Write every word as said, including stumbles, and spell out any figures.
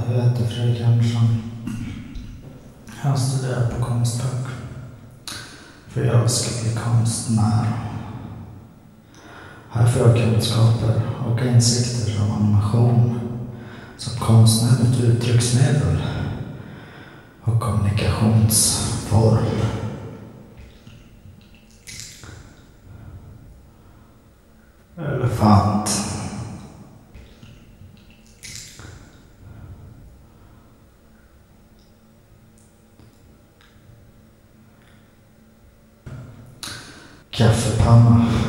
jag heter Fredrik Andersson. Jag studerar på Konstfack för jag ska bli konstnär. Här får jag kunskaper och insikter om animation som konstnärligt uttrycksmedel och kommunikationsform. Elefant. Kaffepanna.